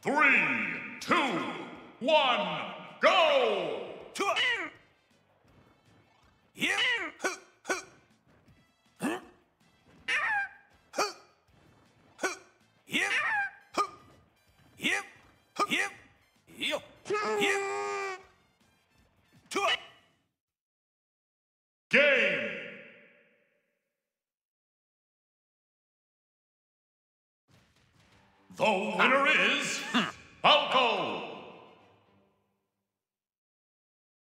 Three, two, one, go! Game! The winner is Falco!